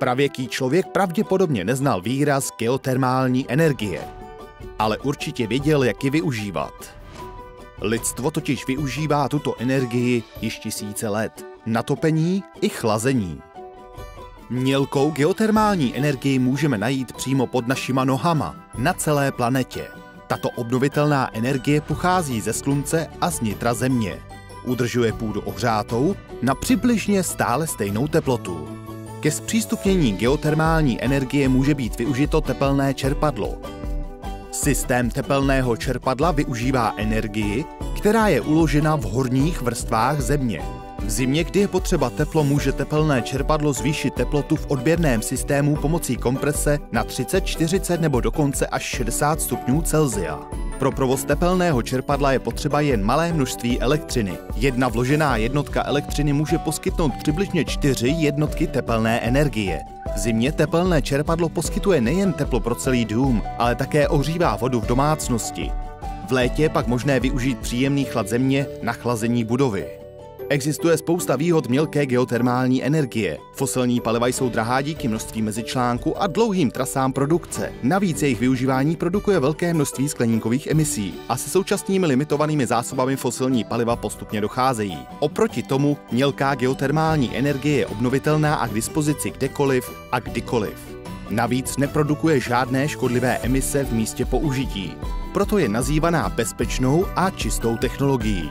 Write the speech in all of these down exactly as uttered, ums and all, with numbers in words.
Pravěký člověk pravděpodobně neznal výraz geotermální energie, ale určitě věděl, jak ji využívat. Lidstvo totiž využívá tuto energii již tisíce let. Na topení i chlazení. Mělkou geotermální energii můžeme najít přímo pod našima nohama, na celé planetě. Tato obnovitelná energie pochází ze slunce a z nitra země. Udržuje půdu ohřátou na přibližně stále stejnou teplotu. Ke zpřístupnění geotermální energie může být využito tepelné čerpadlo. Systém tepelného čerpadla využívá energii, která je uložena v horních vrstvách země. V zimě, kdy je potřeba teplo, může tepelné čerpadlo zvýšit teplotu v odběrném systému pomocí komprese na třicet, čtyřicet nebo dokonce až šedesát stupňů Celsia. Pro provoz tepelného čerpadla je potřeba jen malé množství elektřiny. Jedna vložená jednotka elektřiny může poskytnout přibližně čtyři jednotky tepelné energie. V zimě tepelné čerpadlo poskytuje nejen teplo pro celý dům, ale také ohřívá vodu v domácnosti. V létě je pak možné využít příjemný chlad země na chlazení budovy. Existuje spousta výhod mělké geotermální energie. Fosilní paliva jsou drahá díky množství mezičlánků a dlouhým trasám produkce. Navíc jejich využívání produkuje velké množství skleníkových emisí a se současnými limitovanými zásobami fosilní paliva postupně docházejí. Oproti tomu mělká geotermální energie je obnovitelná a k dispozici kdekoliv a kdykoliv. Navíc neprodukuje žádné škodlivé emise v místě použití. Proto je nazývaná bezpečnou a čistou technologií.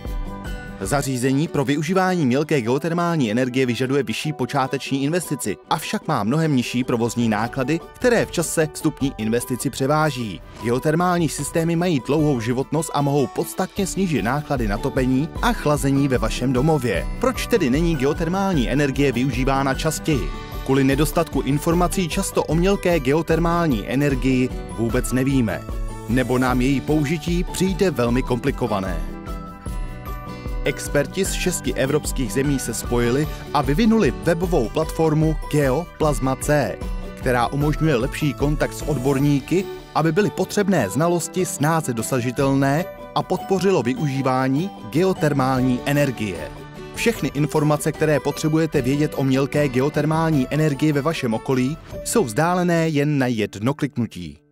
Zařízení pro využívání mělké geotermální energie vyžaduje vyšší počáteční investici, avšak má mnohem nižší provozní náklady, které v čase vstupní investici převáží. Geotermální systémy mají dlouhou životnost a mohou podstatně snížit náklady na topení a chlazení ve vašem domově. Proč tedy není geotermální energie využívána častěji? Kvůli nedostatku informací často o mělké geotermální energii vůbec nevíme, nebo nám její použití přijde velmi komplikované. Experti z šesti evropských zemí se spojili a vyvinuli webovou platformu GeoPlasma C, která umožňuje lepší kontakt s odborníky, aby byly potřebné znalosti snáze dosažitelné a podpořilo využívání geotermální energie. Všechny informace, které potřebujete vědět o mělké geotermální energii ve vašem okolí, jsou vzdálené jen na jedno kliknutí.